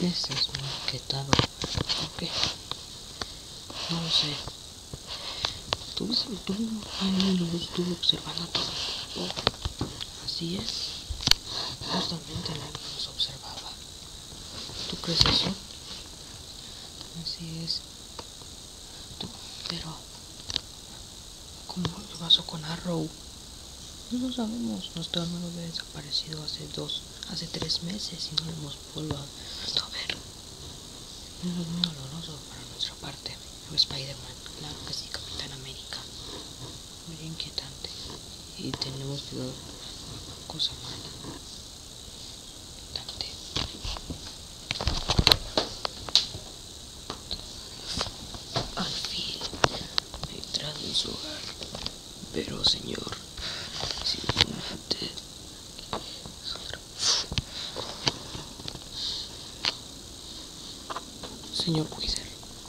Este es muy inquietado. ¿Por qué? No lo sé. Tú ahí lo estuve observando todo el tiempo. Así es. Justamente nadie nos observaba. ¿Tú crees eso? Así es. Pero ¿cómo pasó con Arrow? No lo sabemos. Nuestro hermano había desaparecido hace 3 meses y no lo hemos vuelto a ver. Eso es muy doloroso para nuestra parte. Spider-Man, claro que sí, Capitán América. Muy inquietante. Y tenemos que ver cosa mala. Inquietante. Al fin me he entrado en su hogar. Pero señor, simplemente señor Wither.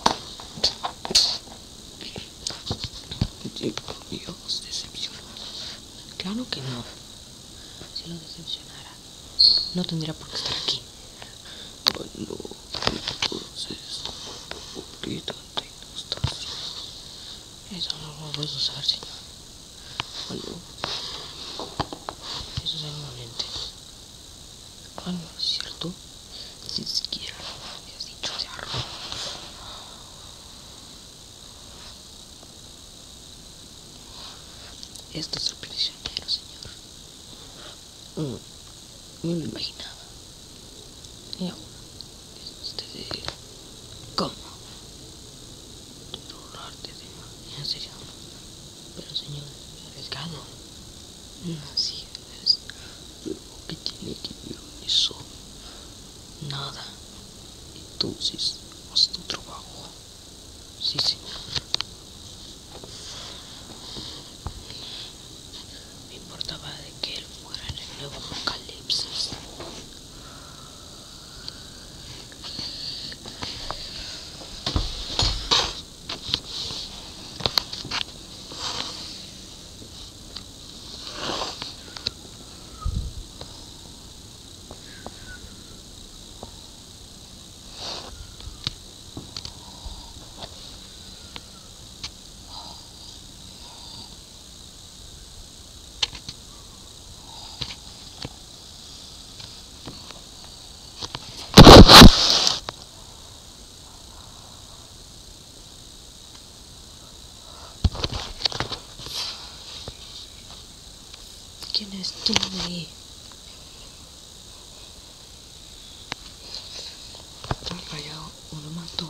Dios, decepcionado. Claro que no. Si lo decepcionara, no tendría por qué estar aquí. Oh, no. Entonces, ¿por qué tanta inostancia? Eso no lo puedes usar, señor. Oh, no. Eso es inocente. Ah, no es cierto. Si siquiera no me habías dicho de Arrow. Esto es el prisionero, señor. Me lo imaginaba. Y ahora es usted. ¿Cómo? Ahorrarte de más. En serio. Pero señor, es arriesgado. Así es. Pero ¿qué tiene que ver con eso? Nada. Entonces, haz tu trabajo. Sí, señor. Me importaba de que él fuera en el nuevo apocalipsis. ¿Quién es tú ahí? Me callado o lo mató.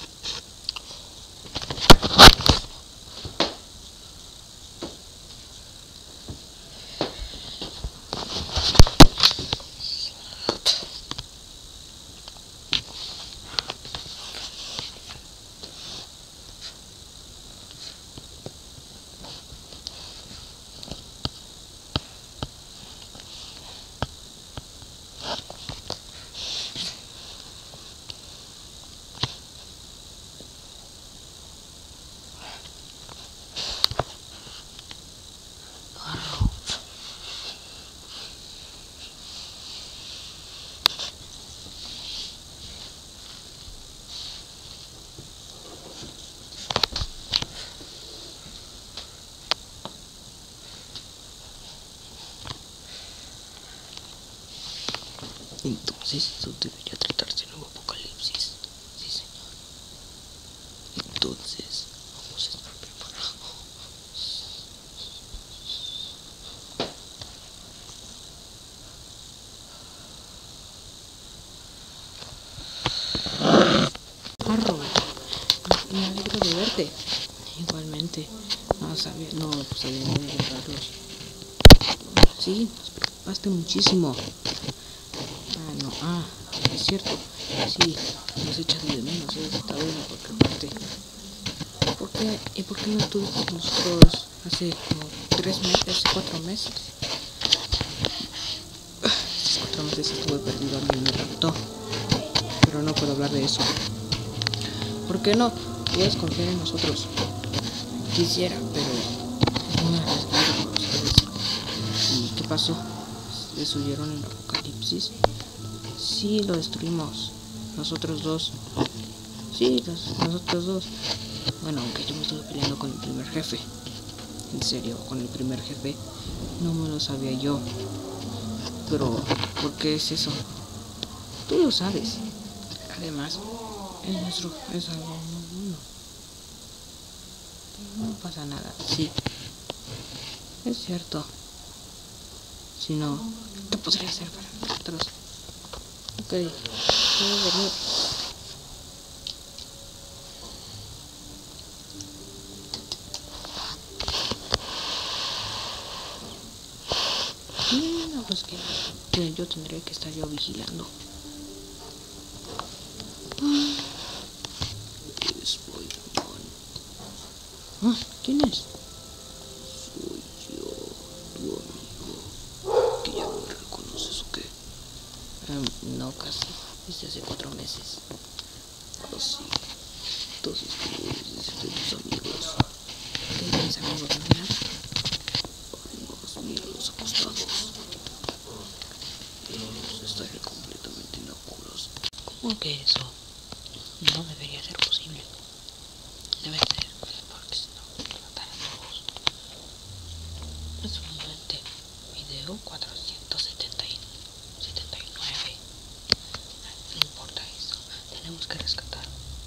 Arrow. Entonces eso debería tratarse de nuevo apocalipsis. Sí, señor. Entonces, vamos a estar preparados. Arrow, me alegro de verte. Igualmente. No sabía de encontrarlos. Sí, nos preocupaste muchísimo. Es cierto. Sí, nos echas de menos, está bueno por otra parte. ¿Por qué no estuviste con nosotros hace como 3 meses, 4 meses? Hace 4 meses estuve perdido, alguien me raptó. Pero no puedo hablar de eso. ¿Por qué no? Puedes confiar en nosotros. Quisiera, pero es muy arriesgado para ustedes. ¿Y qué pasó? ¿Destruyeron el apocalipsis? Sí, lo destruimos. nosotros dos. Sí, nosotros dos. Bueno, aunque yo me estuve peleando con el primer jefe. En serio, con el primer jefe. No me lo sabía yo. Pero, ¿por qué es eso? Tú lo sabes. Además, es algo no pasa nada. Sí, es cierto. Si no, ¿qué podría hacer para nosotros? Ok, puedo dormir. No, pues que yo tendré que estar yo vigilando. Spider-Man. ¿Quién es? Soy yo, tu amigo. ¿Que ya no me reconoces o qué? No, casi. Desde hace 4 meses. Así. Entonces tú eres de tus amigos. ¿Qué tienes amigos, verdad? Además, míralos acostados. Ellos estarían completamente inocuos. ¿Cómo que eso? No debería ser posible. Debe ser, porque si no, matar a todos. Es un momento. Video 479. No importa eso. Tenemos que rescatar.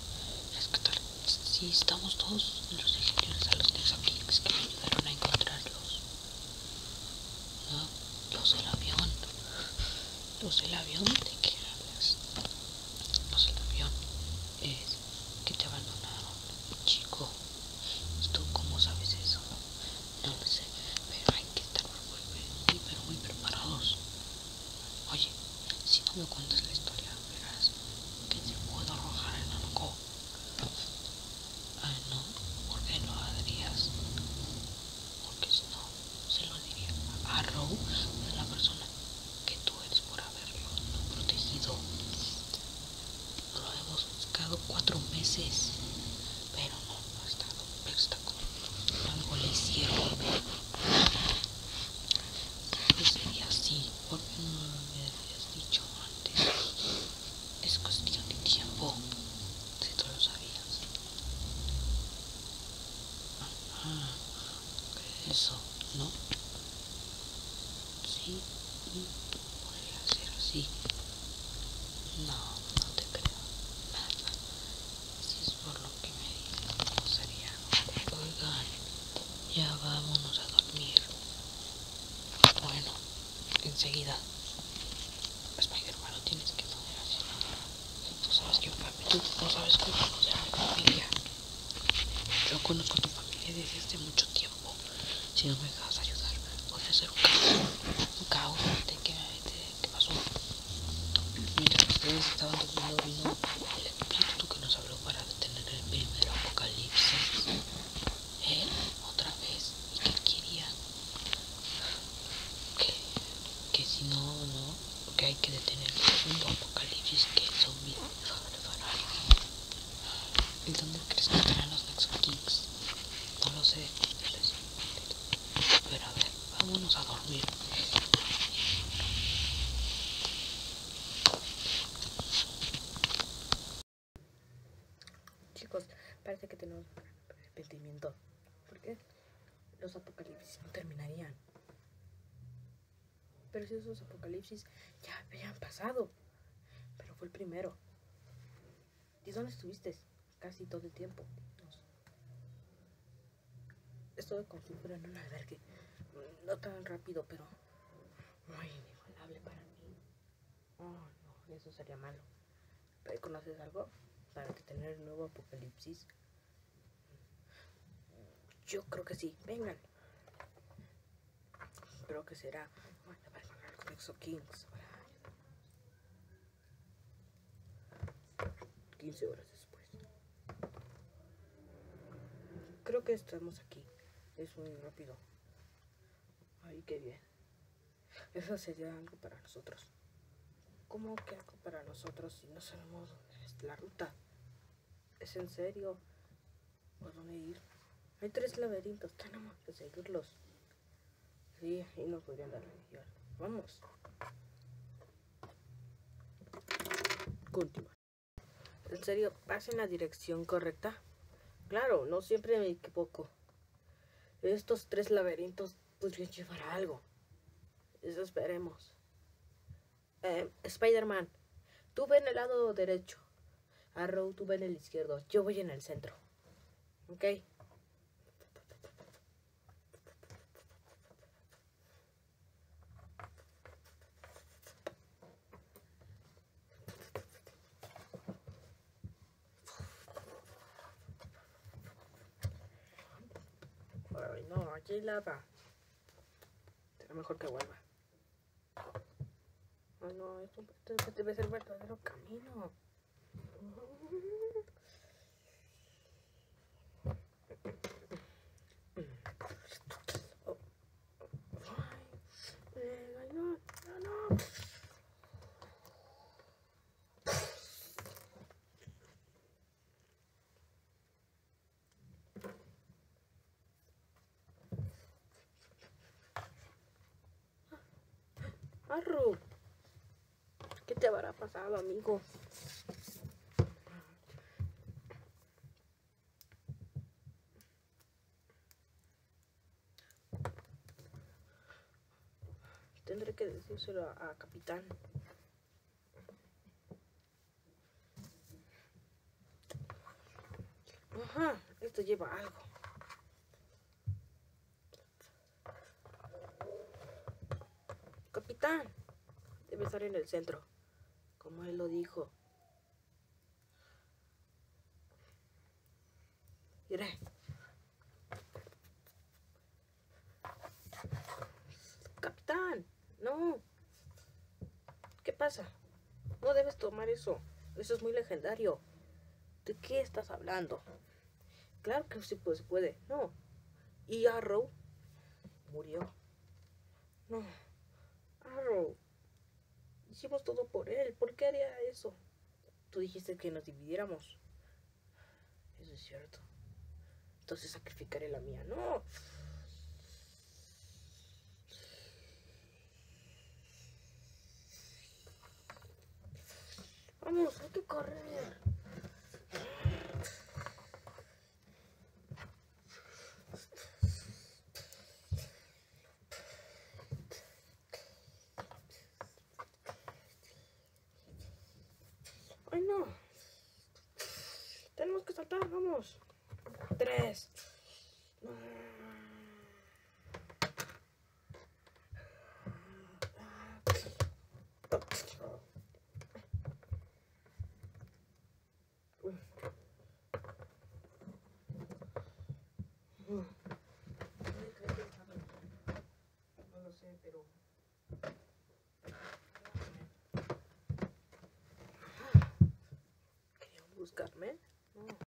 Si estamos todos en los ejemplares a los Nexogeeks que me ayudaron a encontrarlos. No, los del avión, ¿de qué hablas? Los del avión es que te abandonaron, chico. ¿Tú cómo sabes eso? No lo sé, pero hay que estar muy preparados. Oye, si no me cuentas la historia, verás que te puedo arrojar en algo. No, ¿por qué lo harías? Porque si no, se lo diría a Arrow, de la persona que tú eres por haberlo no protegido. Lo hemos buscado 4 meses, pero no ha estado, pero está con nosotros. Algo le hicieron. No sería así, ¿por qué no lo habías dicho antes? Es cuestión de tiempo, si tú lo sabías. Eso, ¿no? Sí, podría ser así. No te creo nada. Si es por lo que me dices, no sería. Oigan, ya vámonos a dormir. Bueno, enseguida. Spider-Man, lo tienes que poner así. Tú sabes que tú no sabes cómo conocer a mi familia. Yo conozco a tu familia desde hace mucho tiempo. Si no me dejas ayudar, voy a hacer un caos. ¿Qué pasó? Mientras ustedes estaban durmiendo, vino el espíritu que nos habló para detener el primer apocalipsis. Otra vez. ¿Y qué quería? Que si no, que hay que detener el segundo apocalipsis, que el zombie fará. ¿Y dónde crees que estarán los Nexogeeks? No lo sé. Pero a ver, vámonos a dormir. Chicos, parece que tenemos arrepentimiento. ¿Por qué? Los apocalipsis no terminarían. Pero si esos apocalipsis ya habían pasado. Pero fue el primero. ¿Y dónde estuviste? Casi todo el tiempo. Estuve con Super en un albergue. No tan rápido, pero muy inigualable para mí. Oh, no, eso sería malo. ¿Conoces algo para tener el nuevo apocalipsis? Yo creo que sí. Vengan. Creo que será. Bueno, para hablar con Exokings. 15 horas después. Creo que estamos aquí. Es muy rápido. Ay, qué bien. Eso sería algo para nosotros. ¿Cómo que algo para nosotros si no sabemos dónde es la ruta? ¿Es en serio? ¿Por dónde ir? Hay 3 laberintos, tenemos que seguirlos. Sí, y nos podrían dar la guía. Vamos. Continúa. En serio, ¿vas en la dirección correcta? Claro, no siempre me equivoco. Estos 3 laberintos podrían llevar a algo. Eso esperemos. Spider-Man, tú ve en el lado derecho. Arrow, tú ve en el izquierdo. Yo voy en el centro. ¿Ok? Ay, no, aquí hay lava. Será mejor que vuelva. Ay, no, esto debe ser el verdadero camino. Ay, no, no, no. Arru, ¿qué te habrá pasado, amigo? Tendré que decírselo a Capitán. Ajá, esto lleva algo. Capitán, debe estar en el centro, como él lo dijo. Iré. Capitán, no. ¿Qué pasa? No debes tomar eso. Eso es muy legendario. ¿De qué estás hablando? Claro que sí pues, se puede. No. ¿Y Arrow? Murió. No. Arrow. Hicimos todo por él. ¿Por qué haría eso? Tú dijiste que nos dividiéramos. Eso es cierto. Entonces sacrificaré la mía. No. Vamos, hay que correr. Ay, no. Tenemos que saltar, vamos. 3. No lo sé, pero... ¿Querían buscarme? No.